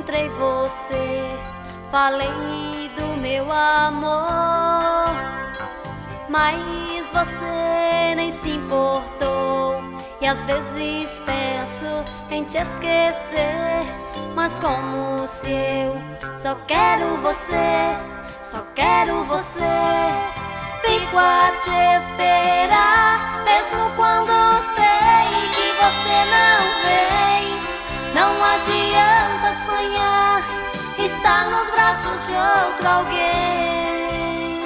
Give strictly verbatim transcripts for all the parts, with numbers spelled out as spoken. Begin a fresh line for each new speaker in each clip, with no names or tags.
encontrei você, falei do meu amor, mas você nem se importou. E às vezes penso em te esquecer, mas como se eu só quero você, só quero você. Fico a te esperar, mesmo quando sei que você não vem. Não adianta sonhar, estar nos braços de outro alguém.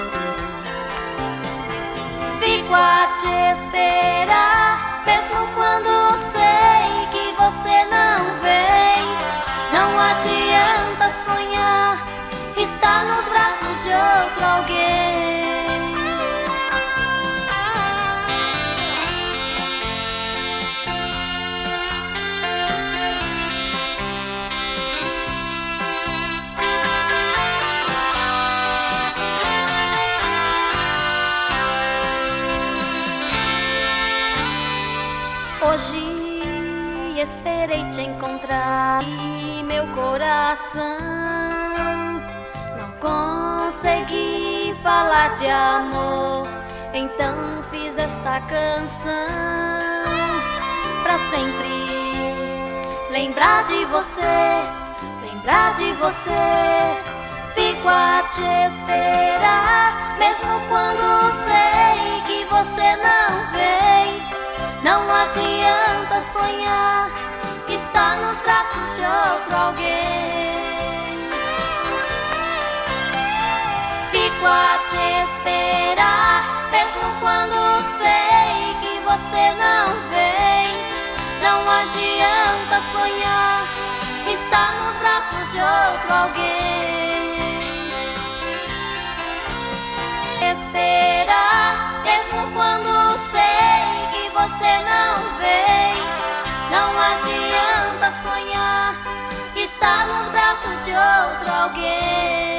Fico a te esperar, mesmo quando sei que você não vem. Não adianta sonhar, estar nos braços de outro alguém. Hoje esperei te encontrar e meu coração não consegui falar de amor. Então fiz esta canção pra sempre lembrar de você, lembrar de você. Fico a te esperar, mesmo quando sei que você não vem. Não adianta sonhar, estar nos braços de outro alguém. Fico a te esperar, mesmo quando sei que você não vem. Não adianta sonhar, estar nos braços de outro alguém. Esperar, mesmo quando sei que você não vem. Não adianta sonhar, estar nos braços de outro alguém.